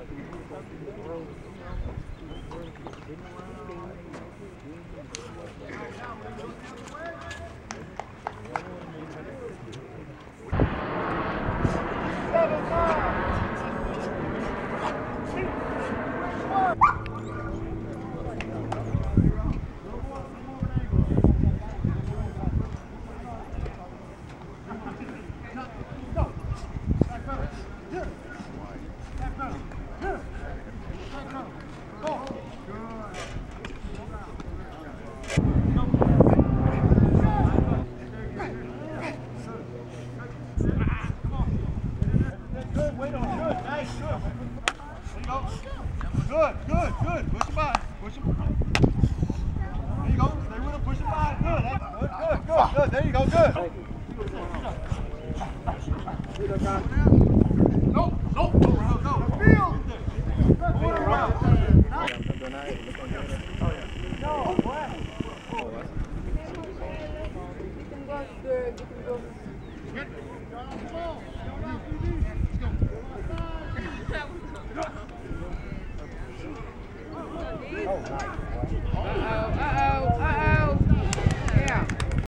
Good, good, good. Push him by. Push him. There you go. Stay with him. Push him by. Good. Good, good, good, good. There you go. Good. No, no, go, go. Field. Going around. No, what? You can go good. You can go. Get it. Oh, nice.